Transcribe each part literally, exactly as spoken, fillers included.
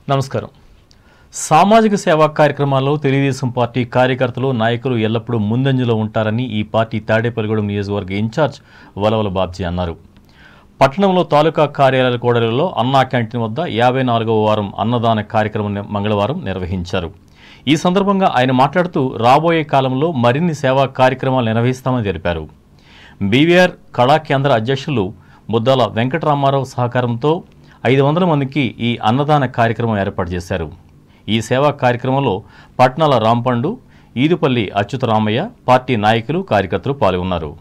నమస్కారం. సామాజిక సేవా కార్యక్రమాల్లో తెలుగుదేశం పార్టీ కార్యకర్తలు నాయకులు ఎల్లప్పుడూ ముందంజలో ఉంటారని ఈ పార్టీ తాడేపల్లిగూడెం నియోజకవర్గ ఇన్ఛార్జ్ వలవల బాబ్జీ అన్నారు. పట్టణంలో తాలూకా కార్యాలయాల కూడలిలో అన్నా క్యాంటీన్ వద్ద యాభై నాలుగవ వారం అన్నదాన కార్యక్రమం మంగళవారం నిర్వహించారు. ఈ సందర్భంగా ఆయన మాట్లాడుతూ రాబోయే కాలంలో మరిన్ని సేవా కార్యక్రమాలు నిర్వహిస్తామని తెలిపారు. బీవీఆర్ కళా కేంద్ర అధ్యక్షులు ముద్దాల వెంకటరామారావు సహకారంతో ఐదు వందల మందికి ఈ అన్నదాన కార్యక్రమం ఏర్పాటు చేశారు. ఈ సేవా కార్యక్రమంలో పట్నాల రాంపండు, ఈదుపల్లి అచ్యుతరామయ్య, పార్టీ నాయకులు, కార్యకర్తలు పాల్గొన్నారు.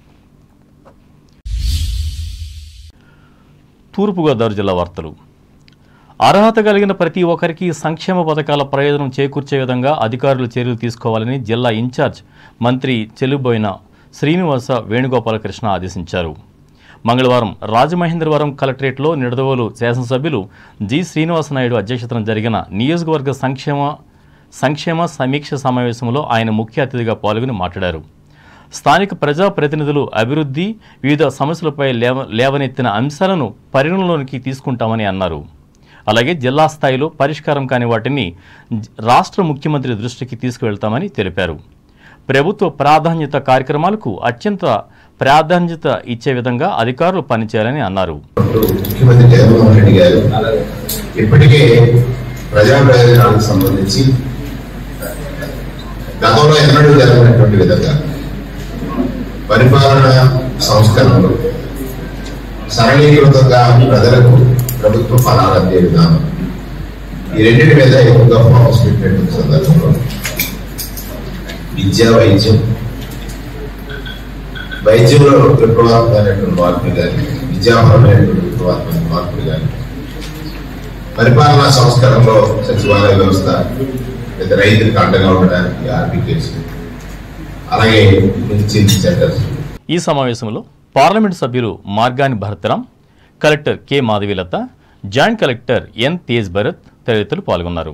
తూర్పుగోదావరి జిల్లా వార్తలు. అర్హత కలిగిన ప్రతి ఒక్కరికి సంక్షేమ పథకాల ప్రయోజనం చేకూర్చే విధంగా అధికారులు చర్యలు తీసుకోవాలని జిల్లా ఇన్ఛార్జ్ మంత్రి చెలుబోయిన శ్రీనివాస వేణుగోపాలకృష్ణ ఆదేశించారు. మంగళవారం రాజమహేంద్రవరం కలెక్టరేట్లో నిడదవోలు శాసనసభ్యులు జి శ్రీనివాసనాయుడు అధ్యక్షతన జరిగిన నియోజకవర్గ సంక్షేమ సంక్షేమ సమీక్ష సమావేశంలో ఆయన ముఖ్య అతిథిగా పాల్గొని మాట్లాడారు. స్థానిక ప్రజాప్రతినిధులు అభివృద్ధి, వివిధ సమస్యలపై లేవ లేవనెత్తిన అంశాలను పరిగణలోనికి తీసుకుంటామని అన్నారు. అలాగే జిల్లా స్థాయిలో పరిష్కారం కాని వాటిని రాష్ట్ర ముఖ్యమంత్రి దృష్టికి తీసుకువెళ్తామని తెలిపారు. ప్రభుత్వ ప్రాధాన్యత కార్యక్రమాలకు అత్యంత ప్రాధాన్యత ఇచ్చే విధంగా అధికారులు పనిచేయాలని అన్నారు. ముఖ్యమంత్రి జగన్మోహన్ రెడ్డి గారు ఇప్పటికే ప్రజా ప్రయోజనాలకు సంబంధించి గతంలో ఎన్నడూ జరగనటువంటి విధంగా పరిపాలన సంస్కరణలు సరళీకృతంగా ప్రజలకు ప్రభుత్వ ఫలాలు అందే విధానం ఈ రెండింటి మీద ఎక్కువగా ఫోకస్ పెట్టినటువంటి సందర్భంలో విద్యా వైద్యం వైద్యంలో విప్లవాత్మకమైనటువంటి మార్పులు కానీ విద్యాపరమైనటువంటి విప్లవాత్మక మార్పులు కానీ పరిపాలనా సంస్కరణలో సచివాలయ వ్యవస్థ లేదా రైతులకు అండగా ఉండడానికి ఆర్బీ కేసు అలాగే సెంటర్స్. ఈ సమావేశంలో పార్లమెంటు సభ్యులు Margani Bharatram, collector K Madhavilatha, joint collector N Tej Bharath తదితరులు పాల్గొన్నారు.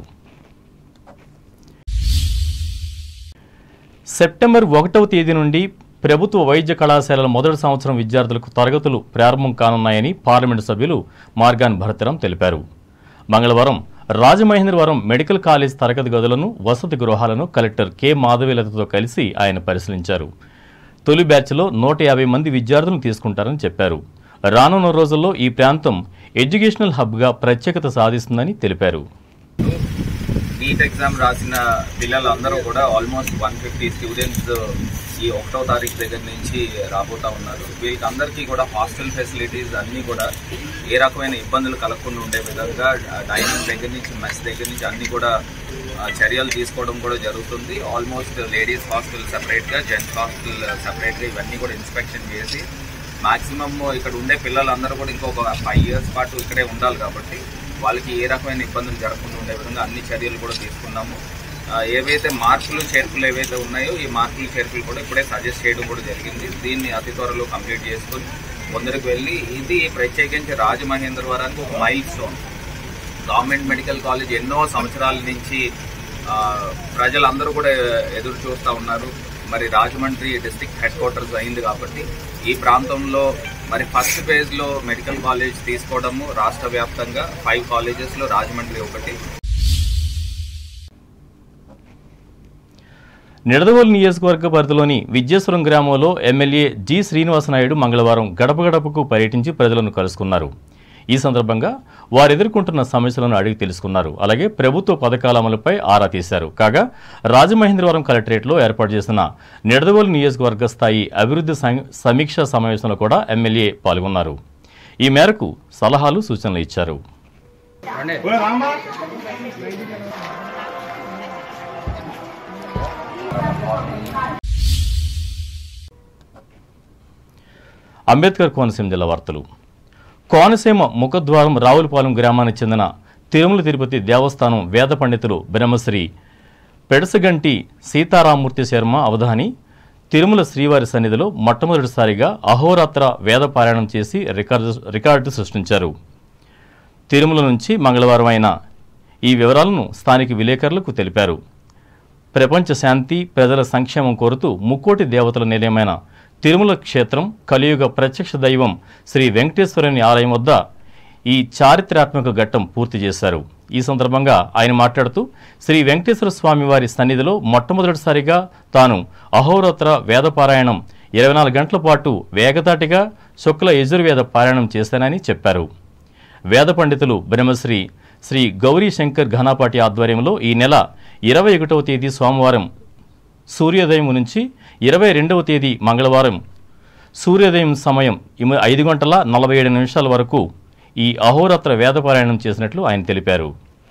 సెప్టెంబర్ ఒకటవ తేదీ నుండి ప్రభుత్వ వైద్య కళాశాలల మొదటి సంవత్సరం విద్యార్థులకు తరగతులు ప్రారంభం కానున్నాయని పార్లమెంటు సభ్యులు మార్గాని భరతరాం తెలిపారు. మంగళవారం రాజమహేంద్రవరం మెడికల్ కాలేజ్ తరగతి గదులను, వసతి గృహాలను కలెక్టర్ కె మాధవీలతతో కలిసి ఆయన పరిశీలించారు. తొలి బ్యాచ్లో నూట యాభై మంది విద్యార్థులను తీసుకుంటారని చెప్పారు. రానున్న రోజుల్లో ఈ ప్రాంతం ఎడ్యుకేషనల్ హబ్గా ప్రత్యేకత సాధిస్తుందని తెలిపారు. నీట్ ఎగ్జామ్ రాసిన పిల్లలందరూ కూడా ఆల్మోస్ట్ వన్ ఫిఫ్టీ స్టూడెంట్స్ ఈ ఒకటో తారీఖు దగ్గర నుంచి రాబోతా ఉన్నారు. వీళ్ళకందరికీ కూడా హాస్టల్ ఫెసిలిటీస్ అన్నీ కూడా ఏ రకమైన ఇబ్బందులు కలగకుండా ఉండే విధంగా డైనింగ్ దగ్గర నుంచి, మెస్ దగ్గర నుంచి అన్నీ కూడా చర్యలు తీసుకోవడం కూడా జరుగుతుంది. ఆల్మోస్ట్ లేడీస్ హాస్టల్ సపరేట్గా, జెంట్స్ హాస్టల్ సపరేట్గా ఇవన్నీ కూడా ఇన్స్పెక్షన్ చేసి మాక్సిమం ఇక్కడ ఉండే పిల్లలందరూ కూడా ఇంకొక ఫైవ్ ఇయర్స్ పాటు ఇక్కడే ఉండాలి కాబట్టి వాళ్ళకి ఏ రకమైన ఇబ్బందులు జరగకుండా ఉండే విధంగా అన్ని చర్యలు కూడా తీసుకున్నాము. ఏవైతే మార్పులు చేర్పులు ఏవైతే ఉన్నాయో ఈ మార్పులు చేర్పులు కూడా ఇప్పుడే సజెస్ట్ చేయడం కూడా జరిగింది. దీన్ని అతి త్వరలో కంప్లీట్ చేసుకుని ముందరికి వెళ్ళి ఇది ప్రత్యేకించి రాజమహేంద్రవరానికి ఒక mile stone. Government medical college ఎన్నో సంవత్సరాల నుంచి ప్రజలందరూ కూడా ఎదురు చూస్తూ ఉన్నారు. మరి రాజమండ్రి డిస్ట్రిక్ట్ హెడ్ క్వార్టర్స్ అయింది కాబట్టి ఈ ప్రాంతంలో మరి ఫస్ట్ ఫేజ్లో మెడికల్ కాలేజ్ తీసుకోవడము రాష్ట్ర వ్యాప్తంగా ఫైవ్ కాలేజెస్లో రాజమండ్రి ఒకటి. నిడదవోలు నియోజకవర్గ పరిధిలోని విద్యేశ్వరం గ్రామంలో ఎమ్మెల్యే జి శ్రీనివాసనాయుడు మంగళవారం గడప గడపకు పర్యటించి ప్రజలను కలుసుకున్నారు. ఈ సందర్భంగా వారు ఎదుర్కొంటున్న సమస్యలను అడిగి తెలుసుకున్నారు. అలాగే ప్రభుత్వ పథకాల అమలుపై ఆరా తీశారు. కాగా రాజమహేంద్రవరం కలెక్టరేట్లో ఏర్పాటు చేసిన నిడదవోలు నియోజకవర్గ స్థాయి అభివృద్ధి సమీక్షా సమావేశంలో కూడా ఎమ్మెల్యే పాల్గొన్నారు. ఈ మేరకు సలహాలు, సూచనలు ఇచ్చారు. అంబేద్కర్ కోనసీమ జిల్లా వార్తలు. కోనసీమ ముఖద్వారం రావులపాలెం గ్రామానికి చెందిన తిరుమల తిరుపతి దేవస్థానం వేద పండితులు బ్రహ్మశ్రీ పెడసగంటి సీతారామూర్తి శర్మ అవధాని తిరుమల శ్రీవారి సన్నిధిలో మొట్టమొదటిసారిగా అహోరాత్ర వేద పారాయణం చేసి రికార్డు రికార్డు సృష్టించారు. తిరుమల నుంచి మంగళవారం ఆయన ఈ వివరాలను స్థానిక విలేకరులకు తెలిపారు. ప్రపంచ శాంతి, ప్రజల సంక్షేమం కోరుతూ ముక్కోటి దేవతల నిలయమైన తిరుమల క్షేత్రం కలియుగ ప్రత్యక్ష దైవం శ్రీ వెంకటేశ్వరుని ఆలయం వద్ద ఈ చారిత్రాత్మక ఘట్టం పూర్తి చేశారు. ఈ సందర్భంగా ఆయన మాట్లాడుతూ శ్రీ వెంకటేశ్వర స్వామి వారి సన్నిధిలో మొట్టమొదటిసారిగా తాను అహోరాత్ర వేదపారాయణం ఇరవై నాలుగు గంటల పాటు వేగతాటిగా శుక్ల యజుర్వేద పారాయణం చేశానని చెప్పారు. వేద పండితులు బ్రహ్మశ్రీ శ్రీ గౌరీ శంకర్ ఘనాపాటి ఆధ్వర్యంలో ఈ నెల ఇరవై ఒకటవ తేదీ సోమవారం సూర్యోదయం నుంచి ఇరవై రెండవ తేదీ మంగళవారం సూర్యోదయం సమయం ఐదు గంటల నలభై ఏడు నిమిషాల వరకు ఈ అహోరాత్ర వేదపారాయణం చేసినట్లు ఆయన తెలిపారు.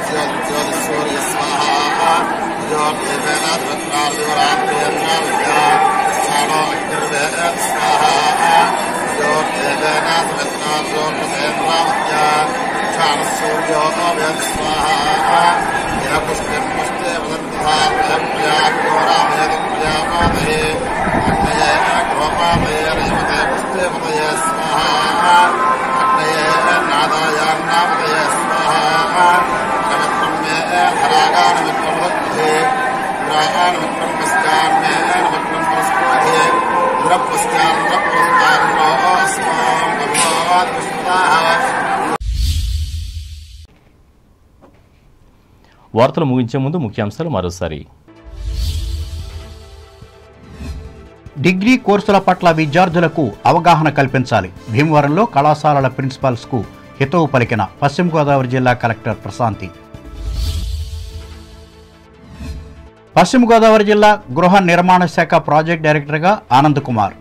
వార్తలు ముగించే ముందు ముఖ్యాంశాలు మరోసారి. డిగ్రీ కోర్సుల పట్ల విద్యార్థులకు అవగాహన కల్పించాలి. భీమవరంలో కళాశాలల ప్రిన్సిపాల్స్కు హితవు పలికిన పశ్చిమ గోదావరి జిల్లా కలెక్టర్ ప్రశాంతి. పశ్చిమ గోదావరి జిల్లా గృహ నిర్మాణ శాఖ ప్రాజెక్ట్ డైరెక్టర్గా ఆనంద్ కుమార్.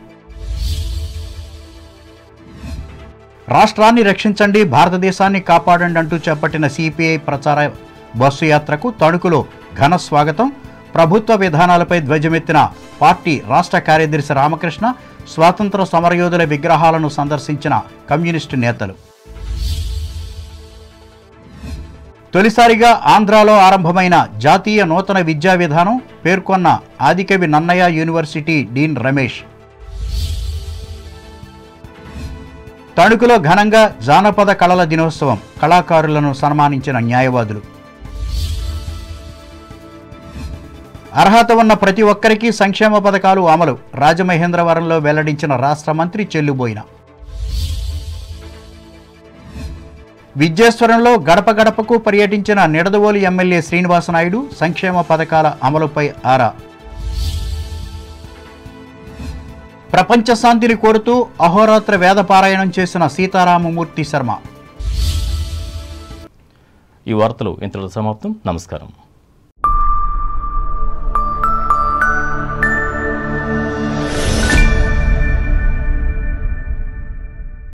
రాష్ట్రాన్ని రక్షించండి, భారతదేశాన్ని కాపాడండి అంటూ చేపట్టిన సిపిఐ ప్రచార బస్సు యాత్రకు తణుకులో ఘన స్వాగతం. ప్రభుత్వ విధానాలపై ధ్వజమెత్తిన పార్టీ రాష్ట్ర కార్యదర్శి రామకృష్ణ. స్వాతంత్ర సమరయోధుల విగ్రహాలను సందర్శించిన కమ్యూనిస్టు నేతలు. తొలిసారిగా ఆంధ్రాలో ఆరంభమైన జాతీయ నూతన విద్యా విధానం పేర్కొన్న ఆదికవి నన్నయ్య యూనివర్సిటీ డీన్ రమేష్. తణుకులో ఘనంగా జానపద కళల దినోత్సవం. కళాకారులను సన్మానించిన న్యాయవాదులు. అర్హత ఉన్న ప్రతి ఒక్కరికి సంక్షేమ పథకాలు అమలు. రాజమహేంద్రవరంలో వెల్లడించిన రాష్ట్ర మంత్రి చెల్లుబోయిన. విద్యేశ్వరంలో గడప గడపకు పర్యటించిన నిడదవోలు ఎమ్మెల్యే శ్రీనివాసనాయుడు. సంక్షేమ పథకాల అమలుపై ఆరా. ప్రపంచ శాంతిని కోరుతూ అహోరాత్ర వేద పారాయణం చేసిన సీతారామమూర్తి శర్మ. ఈ వార్తలు ఇంతలో సమాప్తం. నమస్కారం.